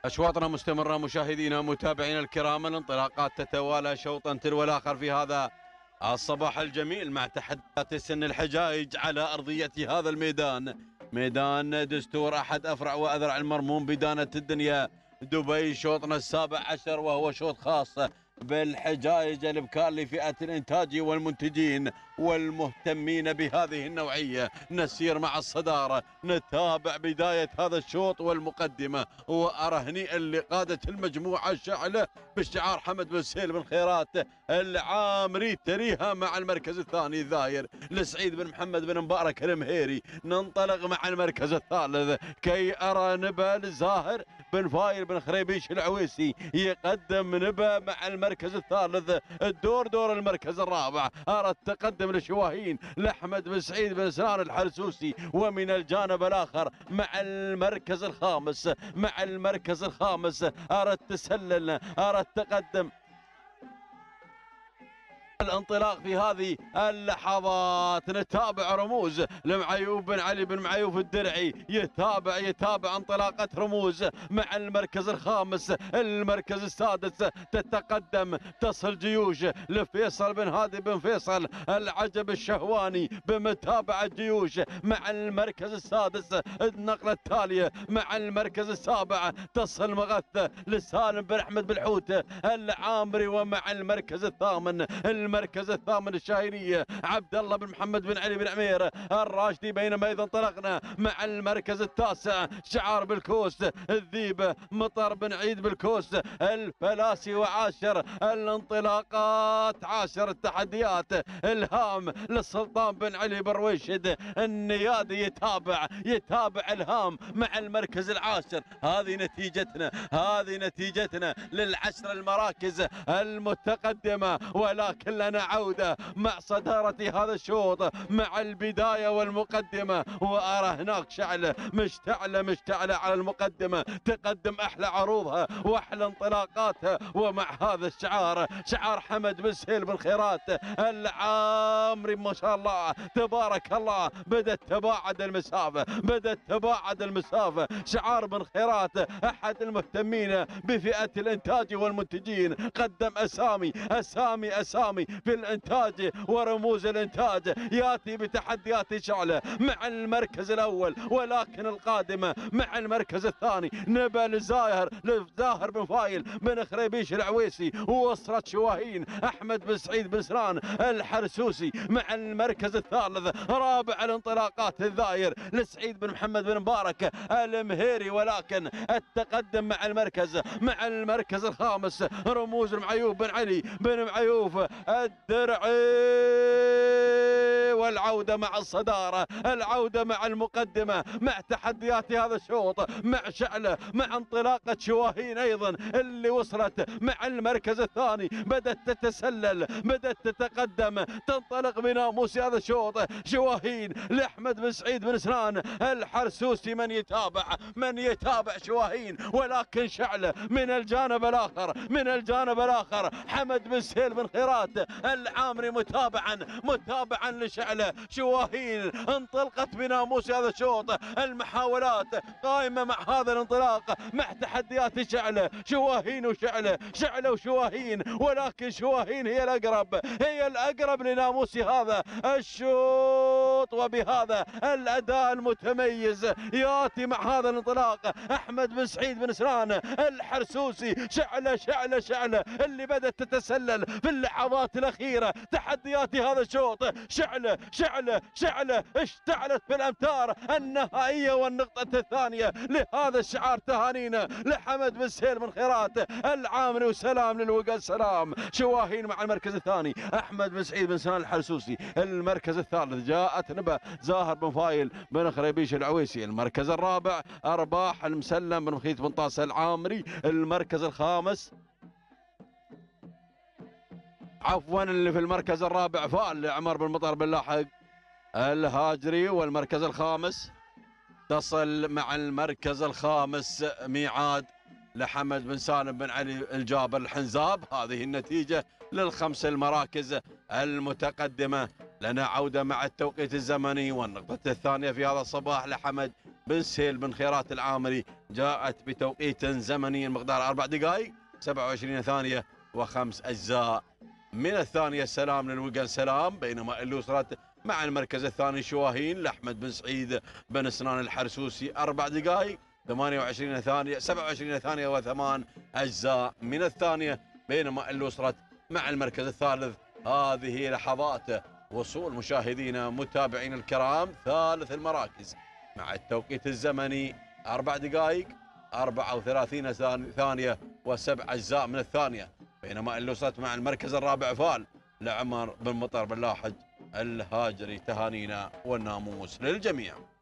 أشواطنا مستمرة مشاهدينا متابعينا الكرام، الانطلاقات تتوالى شوطا تلو الآخر في هذا الصباح الجميل مع تحديات سن الحجائج على أرضية هذا الميدان، ميدان دستور أحد أفرع وأذرع المرموم بدانة الدنيا دبي. شوطنا السابع عشر وهو شوط خاص بالحجائج الابكار لفئة الانتاج والمنتجين والمهتمين بهذه النوعية. نسير مع الصدارة، نتابع بداية هذا الشوط والمقدمة، وأرى هنيئا لقادة المجموعة الشاعلة باستعار حمد بن سهيل بن خيرات العامري، تريها مع المركز الثاني الظاهر لسعيد بن محمد بن مبارك المهيري. ننطلق مع المركز الثالث كي أرى نبا الزاهر بن فايل بن خريبيش العويسي يقدم نبا مع المركز الثالث. الدور دور المركز الرابع، أرى التقدم لشواهين لأحمد بن سعيد بن سنان الحرسوسي، ومن الجانب الآخر مع المركز الخامس أرى التسلل، أرى التقدم الانطلاق في هذه اللحظات. نتابع رموز لمعيوف بن علي بن معيوف الدرعي، يتابع انطلاقة رموز مع المركز الخامس. المركز السادس تتقدم تصل جيوش لفيصل بن هادي بن فيصل العجب الشهواني بمتابعة جيوش مع المركز السادس. النقلة التالية مع المركز السابع تصل مغثة لسالم بن احمد بن حوت العامري، ومع المركز الثامن الشاهينية عبد الله بن محمد بن علي بن عمير الراشدي. بينما إذا انطلقنا مع المركز التاسع شعار بالكوس الذيب مطر بن عيد بالكوس الفلاسي. وعاشر الانطلاقات، عاشر التحديات الهام للسلطان بن علي بن رويشد النيادي، يتابع الهام مع المركز العاشر. هذه نتيجتنا للعشر المراكز المتقدمة، ولكن لنا عودة مع صدارة هذا الشوط مع البداية والمقدمة. وأرى هناك شعلة مشتعلة على المقدمة، تقدم أحلى عروضها وأحلى انطلاقاتها، ومع هذا شعار حمد بن سهيل بن خيرات العامري. ما شاء الله تبارك الله، بدأت تباعد المسافة. شعار بن خيرات أحد المهتمين بفئة الإنتاج والمنتجين، قدم أسامي في الإنتاج ورموز الإنتاج، يأتي بتحديات شعلة مع المركز الأول، ولكن القادمة مع المركز الثاني نبا لزاهر بن فايل بن خريبيش العويسي، ووصلة شواهين أحمد بن سعيد بن سنان الحرسوسي مع المركز الثالث. رابع الانطلاقات الظاهر لسعيد بن محمد بن مبارك المهيري، ولكن التقدم مع المركز الخامس رموز المعيوف بن علي بن معيوف الدرعي. والعودة مع الصدارة، العودة مع المقدمة، مع تحديات هذا الشوط، مع شعلة، مع انطلاقة شواهين أيضا اللي وصلت مع المركز الثاني. بدأت تتسلل، بدأت تتقدم، تنطلق بناموس هذا الشوط. شواهين لأحمد بن سعيد بن سنان الحرسوسي من يتابع شواهين، ولكن شعلة من الجانب الآخر حمد بن سهيل بن خيرات العامري متابعا لشعلة. شواهين انطلقت بناموس هذا الشوط، المحاولات قائمة مع هذا الانطلاق، مع تحديات شواهين وشواهين، ولكن شواهين هي الأقرب لناموس هذا الشوط. وبهذا الأداء المتميز يأتي مع هذا الانطلاق أحمد بن سعيد بن سنان الحرسوسي. شعلة اللي بدأت تتسلل في اللحظات الأخيرة. تحديات هذا الشوط، شعلة اشتعلت في الأمتار النهائية والنقطة الثانية لهذا الشعار. تهانينا لحمد بن سهيل بن خيرات العامري، وسلام للوقا السلام. شواهين مع المركز الثاني أحمد بن سعيد بن سنان الحرسوسي. المركز الثالث جاءت نبا زاهر بن فايل بن خريبيش العويسي. المركز الرابع أرباح المسلم بن مخيت بن طاس العامري. المركز الخامس اللي في المركز الرابع فال عمر بن مطر بن لاحق الهاجري. والمركز الخامس تصل مع المركز الخامس ميعاد لحمد بن سالم بن علي الجابر الحنزاب. هذه النتيجة للخمس المراكز المتقدمة. لنا عودة مع التوقيت الزمني والنقطة الثانية في هذا الصباح لحمد بن سهيل بن خيرات العامري جاءت بتوقيت زمني مقدار 4 دقائق 27 ثانية و5 أجزاء من الثانية. سلام للوقن سلام، بينما اللي وصلت مع المركز الثاني شواهين لأحمد بن سعيد بن سنان الحرسوسي 4 دقائق 28 ثانية 27 ثانية و8 أجزاء من الثانية، بينما اللي وصلت مع المركز الثالث. هذه لحظات وصول مشاهدينا متابعين الكرام ثالث المراكز مع التوقيت الزمني 4 دقائق 34 ثانية و7 أجزاء من الثانية، بينما اللي وصلت مع المركز الرابع فال لعمر بن مطر بن لاحج الهاجري. تهانينا والناموس للجميع.